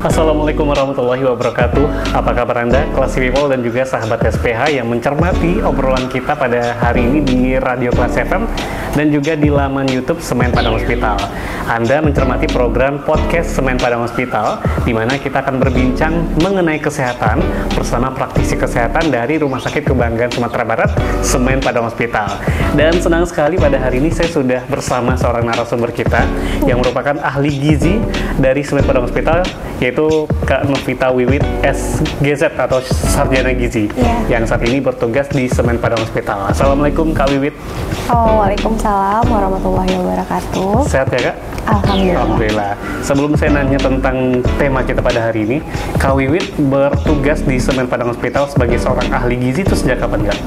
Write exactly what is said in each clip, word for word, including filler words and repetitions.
Assalamualaikum warahmatullahi wabarakatuh. Apa kabar Anda, Classy People dan juga sahabat S P H yang mencermati obrolan kita pada hari ini di Radio Classy F M dan juga di laman YouTube Semen Padang Hospital. Anda mencermati program podcast Semen Padang Hospital, di mana kita akan berbincang mengenai kesehatan bersama praktisi kesehatan dari Rumah Sakit Kebanggaan Sumatera Barat, Semen Padang Hospital. Dan senang sekali pada hari ini saya sudah bersama seorang narasumber kita yang merupakan ahli gizi dari Semen Padang Hospital, yaitu Kak Novita Wiwit S G Z atau Sarjana Gizi, yeah, yang saat ini bertugas di Semen Padang Hospital. Assalamualaikum Kak Wiwit. Oh, waalaikumsalam warahmatullahi wabarakatuh. Sehat ya Kak? Alhamdulillah. Alhamdulillah. Sebelum saya nanya tentang tema kita pada hari ini, Kak Wiwit bertugas di Semen Padang Hospital sebagai seorang ahli gizi itu sejak kapan Kak?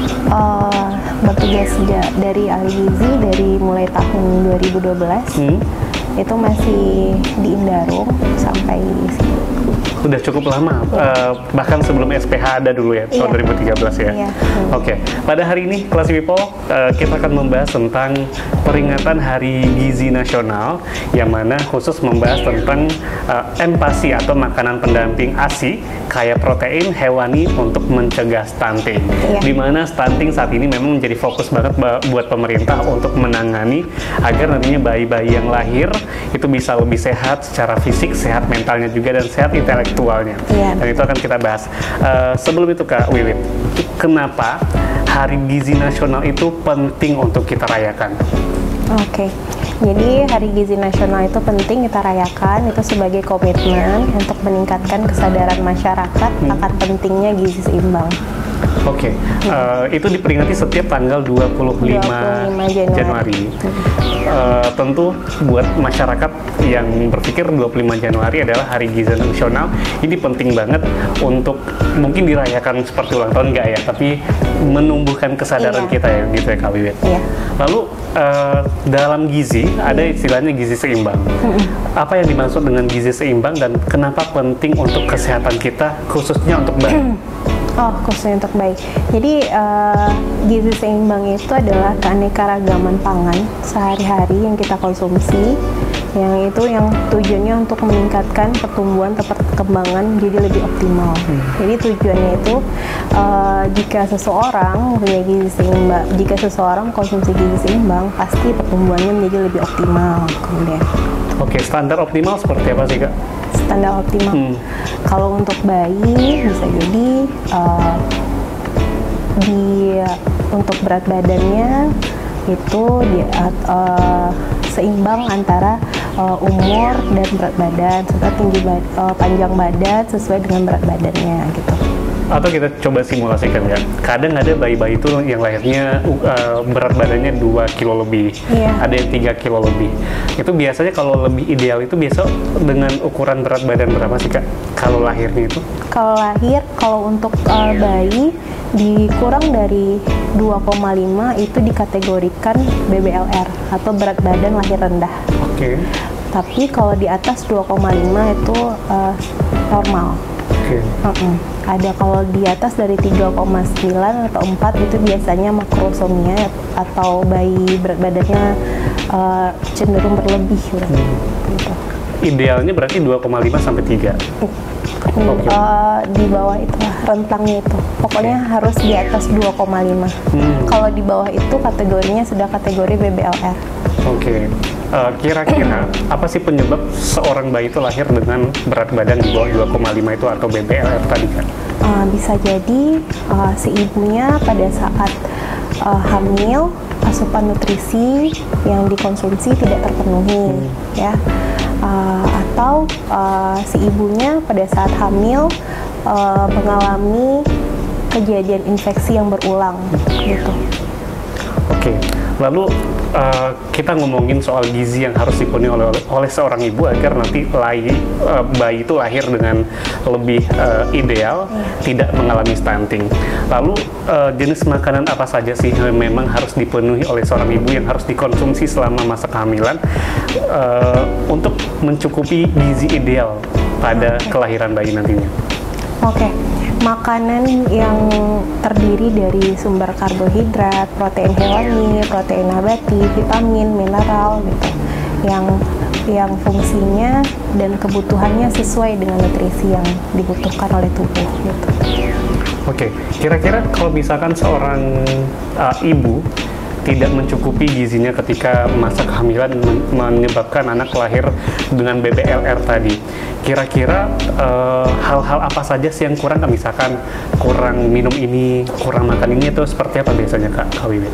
Uh, bertugas sejak dari ahli gizi dari mulai tahun dua ribu dua belas. Hmm? Itu masih di Indarum sampai sini. Udah cukup lama, yeah. uh, bahkan sebelum S P H ada dulu ya, tahun yeah. dua ribu tiga belas ya. Yeah. Hmm. Oke, okay. Pada hari ini Classy People uh, kita akan membahas tentang peringatan Hari Gizi Nasional, yang mana khusus membahas tentang uh, empasi atau makanan pendamping A S I kaya protein hewani untuk mencegah stunting. Yeah. Dimana stunting saat ini memang menjadi fokus banget buat pemerintah untuk menangani agar nantinya bayi-bayi yang lahir itu bisa lebih sehat secara fisik, sehat mentalnya juga, dan sehat intelektualnya. Yeah. Dan itu akan kita bahas. Uh, sebelum itu Kak Wiwit, kenapa Hari Gizi Nasional itu penting untuk kita rayakan? Oke, okay. Jadi Hari Gizi Nasional itu penting kita rayakan, itu sebagai komitmen untuk meningkatkan kesadaran masyarakat hmm. akan pentingnya gizi seimbang. Oke, okay. uh, itu diperingati setiap tanggal dua puluh lima Januari. Uh, tentu buat masyarakat yang berpikir dua puluh lima Januari adalah Hari Gizi Nasional, ini penting banget untuk mungkin dirayakan seperti ulang tahun, enggak ya, tapi menumbuhkan kesadaran, iya, kita ya, gitu ya Kak Wiwit. Iya. Lalu uh, dalam gizi ada istilahnya gizi seimbang. Apa yang dimaksud dengan gizi seimbang dan kenapa penting untuk kesehatan kita, khususnya untuk bayi? Oh, khususnya untuk bayi. Jadi uh, gizi seimbang itu adalah keanekaragaman pangan sehari-hari yang kita konsumsi, yang itu yang tujuannya untuk meningkatkan pertumbuhan atau perkembangan jadi lebih optimal. Hmm. Jadi tujuannya itu uh, jika seseorang punya gizi seimbang, jika seseorang konsumsi gizi seimbang, pasti pertumbuhannya menjadi lebih optimal. Kemudian. Oke, standar optimal seperti apa sih Kak? Standar optimal. Hmm. Kalau untuk bayi bisa jadi uh, di untuk berat badannya itu di, uh, seimbang antara uh, umur dan berat badan, serta tinggi bad, uh, panjang badan sesuai dengan berat badannya gitu. Atau kita coba simulasikan ya, kadang ada bayi-bayi itu yang lahirnya uh, berat badannya dua kilo lebih, yeah. ada yang tiga kilo lebih. Itu biasanya kalau lebih ideal itu biasa dengan ukuran berat badan berapa sih Kak kalau lahirnya itu? Kalau lahir, kalau untuk uh, bayi dikurang dari dua koma lima itu dikategorikan B B L R atau berat badan lahir rendah. Oke. Okay. Tapi kalau di atas dua koma lima itu uh, normal. Okay. Uh-uh. Ada kalau di atas dari tiga koma sembilan atau empat itu biasanya makrosomia atau bayi berat badannya uh, cenderung berlebih. Hmm. Gitu. Idealnya berarti dua koma lima sampai tiga. Hmm, okay. uh, di bawah itu rentangnya itu. Pokoknya okay. harus di atas dua koma lima. Hmm. Kalau di bawah itu kategorinya sudah kategori B B L R. Oke. Okay. Uh, kira-kira apa sih penyebab seorang bayi itu lahir dengan berat badan di bawah dua koma lima itu atau B B L R tadi kan? Uh, bisa jadi uh, si ibunya pada saat uh, hamil asupan nutrisi yang dikonsumsi tidak terpenuhi, hmm. ya. Uh, atau uh, si ibunya pada saat hamil uh, mengalami kejadian infeksi yang berulang, gitu. Oke. Okay. Lalu uh, kita ngomongin soal gizi yang harus dipenuhi oleh, oleh seorang ibu agar nanti layi, uh, bayi itu lahir dengan lebih uh, ideal, yeah. tidak mengalami stunting. Lalu uh, jenis makanan apa saja sih yang memang harus dipenuhi oleh seorang ibu yang harus dikonsumsi selama masa kehamilan uh, untuk mencukupi gizi ideal pada okay. kelahiran bayi nantinya? Oke. Okay. Makanan yang terdiri dari sumber karbohidrat, protein hewani, protein nabati, vitamin, mineral gitu. yang yang fungsinya dan kebutuhannya sesuai dengan nutrisi yang dibutuhkan oleh tubuh gitu. Oke, kira-kira kalau misalkan seorang uh, ibu tidak mencukupi gizinya ketika masa kehamilan men menyebabkan anak lahir dengan B B L R tadi, kira-kira uh, hal-hal apa saja sih yang kurang? Misalkan kurang minum ini, kurang makan ini, itu seperti apa biasanya Kak, Kak Wiwit?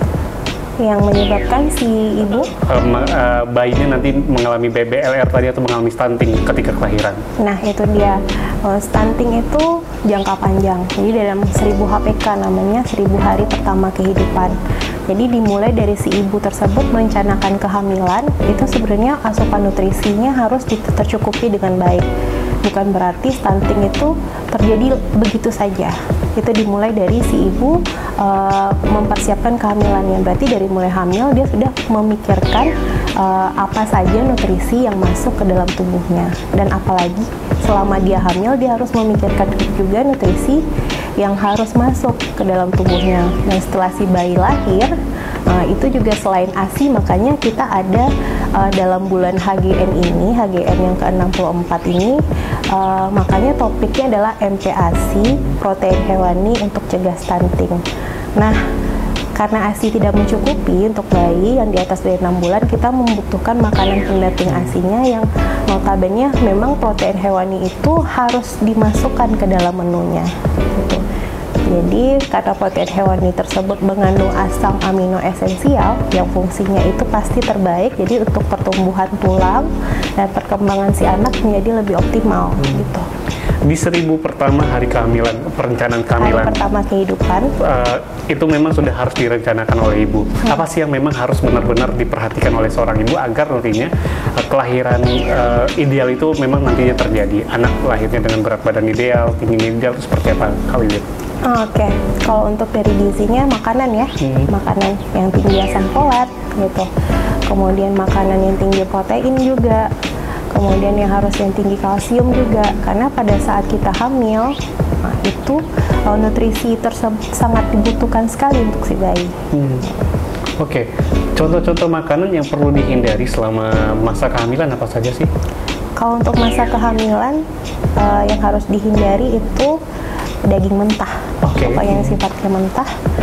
Yang menyebabkan si ibu uh, uh, bayinya nanti mengalami B B L R tadi atau mengalami stunting ketika kelahiran. Nah itu dia, uh, stunting itu jangka panjang. Jadi dalam seribu H P K namanya seribu hari pertama kehidupan. Jadi dimulai dari si ibu tersebut merencanakan kehamilan, itu sebenarnya asupan nutrisinya harus tercukupi dengan baik. Bukan berarti stunting itu terjadi begitu saja. Itu dimulai dari si ibu uh, mempersiapkan kehamilannya. Berarti dari mulai hamil dia sudah memikirkan uh, apa saja nutrisi yang masuk ke dalam tubuhnya. Dan apalagi selama dia hamil dia harus memikirkan juga nutrisi yang harus masuk ke dalam tubuhnya. Dan setelah si bayi lahir, uh, itu juga selain A S I, makanya kita ada uh, dalam bulan H G N ini, H G N yang ke enam puluh empat ini, uh, makanya topiknya adalah M P A S I, protein hewani untuk cegah stunting. Nah, karena A S I tidak mencukupi untuk bayi yang di atas dari enam bulan, kita membutuhkan makanan pendamping A S I-nya yang notabene memang protein hewani itu harus dimasukkan ke dalam menunya. Gitu. Jadi karena protein hewani tersebut mengandung asam amino esensial yang fungsinya itu pasti terbaik, jadi untuk pertumbuhan tulang dan perkembangan si anak menjadi lebih optimal. Hmm. Gitu. Di seribu pertama hari kehamilan, perencanaan kehamilan, hari pertama kehidupan, uh, itu memang sudah harus direncanakan oleh ibu. Hmm. Apa sih yang memang harus benar-benar diperhatikan oleh seorang ibu agar nantinya uh, kelahiran uh, ideal itu memang nantinya terjadi? Anak lahirnya dengan berat badan ideal, tinggi ideal, itu seperti apa, Kak Wiwit? Oke, okay. Kalau untuk dari gizinya makanan ya, hmm. makanan yang tinggi asam folat gitu, kemudian makanan yang tinggi protein juga, kemudian yang harus yang tinggi kalsium juga, karena pada saat kita hamil, nah, itu uh, nutrisi tersebut sangat dibutuhkan sekali untuk si bayi. Hmm. Oke, okay. Contoh-contoh makanan yang perlu dihindari selama masa kehamilan apa saja sih? Kalau untuk masa kehamilan, uh, yang harus dihindari itu daging mentah, okay. Pokoknya yang sifatnya mentah.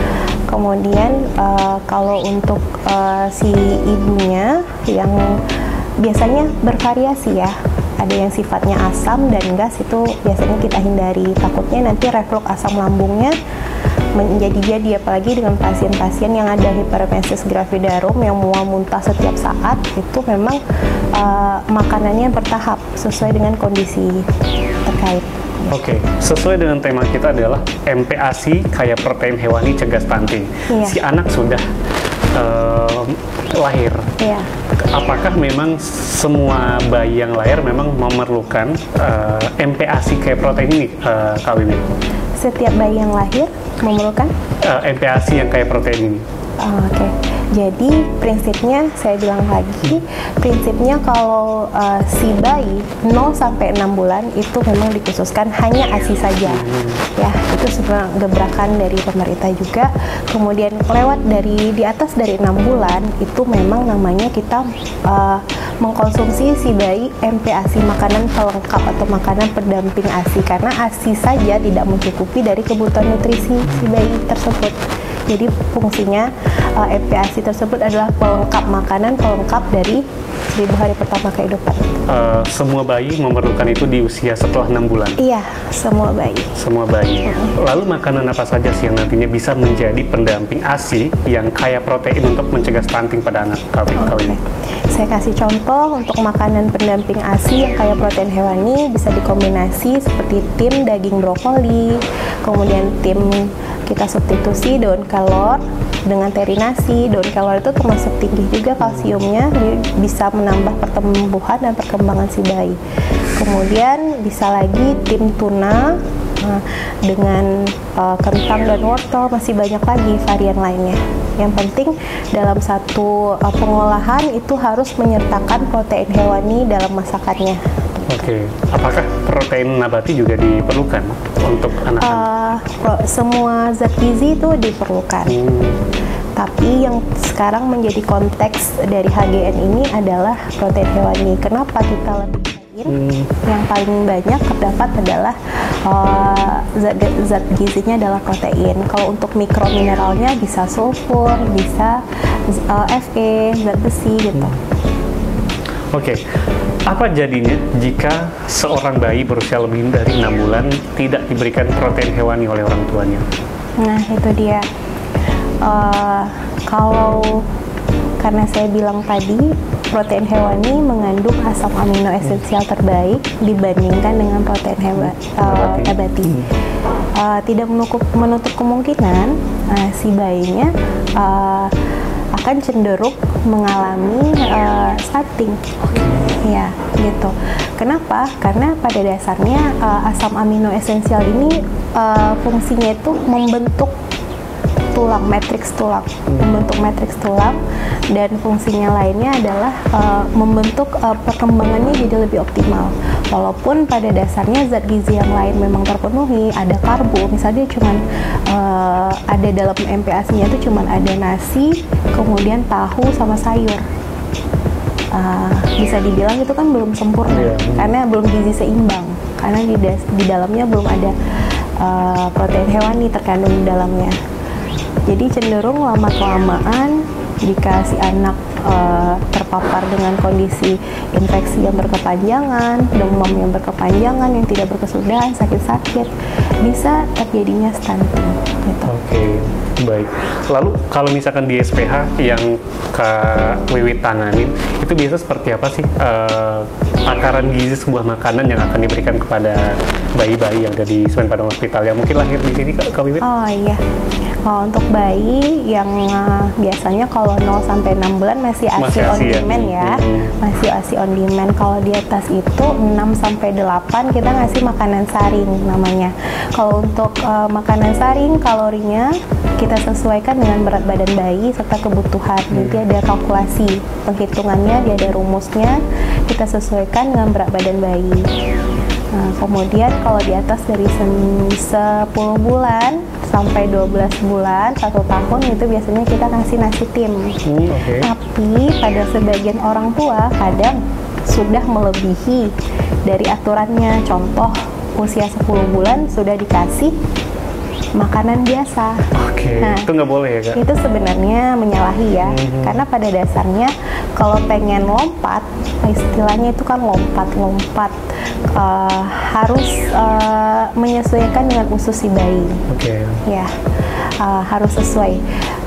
Kemudian uh, kalau untuk uh, si ibunya yang biasanya bervariasi ya, ada yang sifatnya asam dan gas, itu biasanya kita hindari, takutnya nanti reflux asam lambungnya menjadi-jadi, apalagi dengan pasien-pasien yang ada hiperemesis gravidarum yang mual muntah setiap saat. Itu memang uh, makanannya bertahap sesuai dengan kondisi terkait. Oke, okay. Sesuai dengan tema kita adalah M P A S I, kaya protein hewani cegah stunting. Iya. Si anak sudah uh, lahir. Iya. Apakah memang semua bayi yang lahir memang memerlukan uh, M P A S I kaya protein ini, uh, Kak Wiwit? Setiap bayi yang lahir memerlukan uh, M P A S I yang kaya protein ini. Oh, Oke, okay. Jadi prinsipnya saya bilang lagi, prinsipnya kalau uh, si bayi nol sampai enam bulan itu memang dikhususkan hanya A S I saja. Hmm. Ya, itu sebenarnya gebrakan dari pemerintah juga. Kemudian lewat dari di atas dari enam bulan itu memang namanya kita uh, mengkonsumsi si bayi M P A S I, makanan pelengkap atau makanan pendamping A S I, karena A S I saja tidak mencukupi dari kebutuhan nutrisi si bayi tersebut. Jadi fungsinya uh, M P A S I tersebut adalah pelengkap makanan pelengkap dari seribu hari pertama kehidupan. Uh, semua bayi memerlukan itu di usia setelah enam bulan? Iya, semua bayi. Semua bayi. Uh-huh. Lalu makanan apa saja sih yang nantinya bisa menjadi pendamping A S I yang kaya protein untuk mencegah stunting pada anak kawin? Okay. Saya kasih contoh untuk makanan pendamping A S I yang kaya protein hewani, bisa dikombinasi seperti tim daging brokoli, kemudian tim kita substitusi daun kelor dengan teri nasi. Daun kelor itu termasuk tinggi juga kalsiumnya, jadi bisa menambah pertumbuhan dan perkembangan si bayi. Kemudian bisa lagi tim tuna nah, dengan uh, kentang dan wortel, masih banyak lagi varian lainnya. Yang penting dalam satu uh, pengolahan itu harus menyertakan protein hewani dalam masakannya. Oke, apakah protein nabati juga diperlukan untuk anak-anak? Uh, semua zat gizi itu diperlukan. Hmm. Tapi yang sekarang menjadi konteks dari H G N ini adalah protein hewani. Kenapa kita lebih Hmm. Yang paling banyak terdapat adalah uh, zat, zat gizinya adalah protein. Kalau untuk mikromineralnya bisa sulfur, bisa uh, F E, zat besi gitu. Hmm. Oke, okay. Apa jadinya jika seorang bayi berusia lebih dari enam bulan tidak diberikan protein hewani oleh orang tuanya? Nah itu dia. Uh, kalau karena saya bilang tadi protein hewani mengandung asam amino esensial terbaik dibandingkan dengan protein hewa, uh, nabati. Uh, tidak menutup, menutup kemungkinan uh, si bayinya uh, akan cenderung mengalami uh, stunting. Ya, gitu. Kenapa? Karena pada dasarnya uh, asam amino esensial ini uh, fungsinya itu membentuk tulang, matriks tulang, membentuk matriks tulang, dan fungsinya lainnya adalah uh, membentuk uh, perkembangannya jadi lebih optimal. Walaupun pada dasarnya zat gizi yang lain memang terpenuhi, ada karbo, misalnya cuma uh, ada dalam M P A S I-nya itu cuma ada nasi, kemudian tahu sama sayur. Uh, bisa dibilang itu kan belum sempurna, yeah. Karena belum gizi seimbang, karena di, di dalamnya belum ada uh, protein hewani terkandung di dalamnya. Jadi cenderung lama-kelamaan jika si anak uh, terpapar dengan kondisi infeksi yang berkepanjangan, demam yang berkepanjangan, yang tidak berkesudahan, sakit-sakit, bisa terjadinya stunting. Gitu. Oke, okay, baik. Lalu kalau misalkan di S P H yang Kak Wiwit tanganin, itu biasa seperti apa sih uh, takaran gizi sebuah makanan yang akan diberikan kepada bayi-bayi yang ada di Semen Padang Hospital yang mungkin lahir di sini, Kak Wiwit? Oh iya. Oh, untuk bayi yang uh, biasanya kalau nol sampai enam bulan masih A S I on demand ya. Hmm. Masih A S I on demand. Kalau di atas itu enam sampai delapan kita ngasih makanan saring namanya. Kalau untuk uh, makanan saring kalorinya kita sesuaikan dengan berat badan bayi serta kebutuhan. Hmm. Jadi ada kalkulasi penghitungannya, dia ada rumusnya. Kita sesuaikan dengan berat badan bayi. Nah, kemudian kalau di atas dari sepuluh bulan sampai dua belas bulan, satu tahun itu biasanya kita kasih nasi tim. Hmm, okay. Tapi pada sebagian orang tua kadang sudah melebihi dari aturannya. Contoh, usia sepuluh bulan sudah dikasih makanan biasa. Oke, okay. Nah, itu nggak boleh ya, Kak? Itu sebenarnya menyalahi ya, mm-hmm. Karena pada dasarnya kalau pengen lompat, istilahnya itu kan lompat-lompat, uh, harus uh, menyesuaikan dengan usus si bayi. Oke. Okay. Ya, uh, harus sesuai.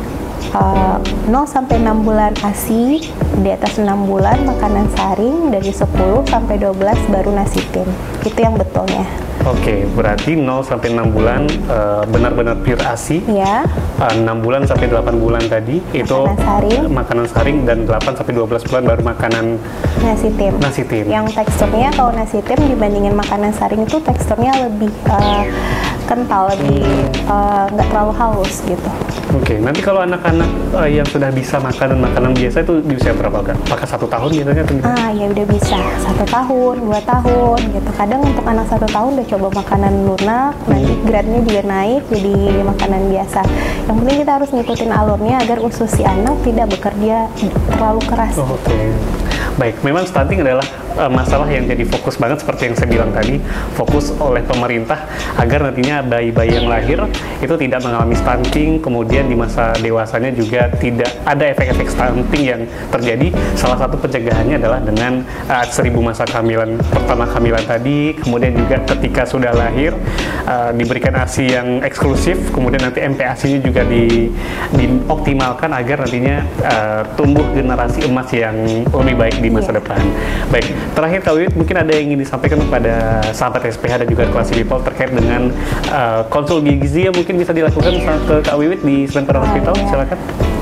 Uh, nol sampai enam bulan A S I, di atas enam bulan makanan saring, dari sepuluh sampai dua belas baru nasi tim. Itu yang betulnya. Oke, okay, berarti nol sampai enam bulan uh, benar-benar pure A S I. Ya. Uh, enam bulan sampai delapan bulan tadi makanan itu saring. Makanan saring, dan delapan sampai dua belas bulan baru makanan nasi tim. Nasi tim. Yang teksturnya kalau nasi tim dibandingin makanan saring itu teksturnya lebih uh, kental, lebih nggak uh, terlalu halus gitu. Oke, okay. Nanti kalau anak-anak uh, yang sudah bisa makanan-makanan biasa itu di usia berapa, kan? Apakah satu tahun biasanya? Ah, ya udah bisa satu tahun, dua tahun gitu. Kadang untuk anak satu tahun udah coba makanan lunak, hmm. nanti grade-nya juga naik jadi makanan biasa. Yang penting kita harus ngikutin alurnya agar usus si anak tidak bekerja terlalu keras. Oh, oke. Okay. Baik, memang stunting adalah uh, masalah yang jadi fokus banget seperti yang saya bilang tadi, fokus oleh pemerintah agar nantinya bayi-bayi yang lahir itu tidak mengalami stunting, kemudian di masa dewasanya juga tidak ada efek-efek stunting yang terjadi. Salah satu pencegahannya adalah dengan uh, seribu masa kehamilan pertama kehamilan tadi, kemudian juga ketika sudah lahir uh, diberikan A S I yang eksklusif, kemudian nanti M P A S I-nya juga di, dioptimalkan agar nantinya uh, tumbuh generasi emas yang lebih baik di masa yeah. depan. Baik, terakhir Kak Wiwit, mungkin ada yang ingin disampaikan kepada sahabat S P H dan juga Classy People terkait dengan uh, konsul gizi yang mungkin bisa dilakukan ke Kak Wiwit di Semen Padang Hospital, oh, yeah. Silakan.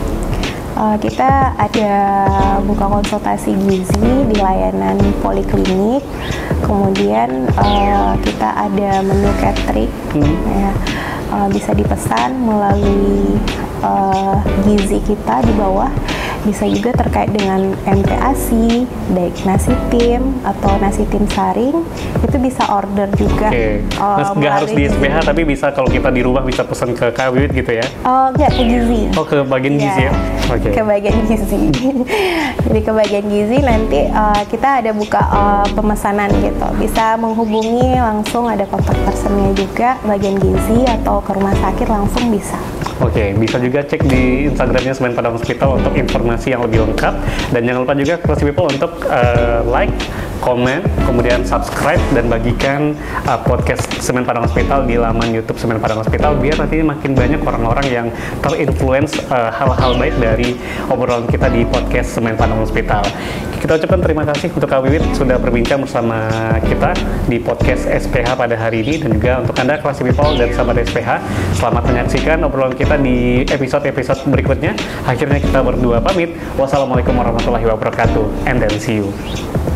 Uh, kita ada buka konsultasi gizi di layanan poliklinik, kemudian uh, kita ada menu catering, hmm. ya, uh, bisa dipesan melalui uh, gizi kita di bawah. bisa juga terkait dengan M P A S I, baik nasi tim atau nasi tim saring, itu bisa order juga. Oke, okay. uh, nggak harus di S P H, tapi bisa kalau kita di rumah bisa pesan ke Kak Wiwit gitu ya? Oh, enggak, ke gizi. Oh, ke bagian yeah. gizi ya? Oke. Okay. Ke bagian gizi. Jadi ke bagian gizi nanti uh, kita ada buka uh, pemesanan gitu. Bisa menghubungi langsung, ada kontak personnya juga, bagian gizi atau ke rumah sakit langsung bisa. Oke, okay, bisa juga cek di Instagramnya Semen Padang Hospital untuk informasi yang lebih lengkap. Dan jangan lupa juga Classy People untuk uh, like, komen, kemudian subscribe dan bagikan uh, podcast Semen Padang Hospital di laman YouTube Semen Padang Hospital, biar nanti makin banyak orang-orang yang terinfluence uh, hal-hal baik dari obrolan kita di podcast Semen Padang Hospital. Kita ucapkan terima kasih untuk Kak Wiwit sudah berbincang bersama kita di podcast S P H pada hari ini, dan juga untuk Anda Classy People dan sahabat S P H, selamat menyaksikan obrolan kita di episode-episode berikutnya. Akhirnya kita berdua pamit. Wassalamualaikum warahmatullahi wabarakatuh, and then see you.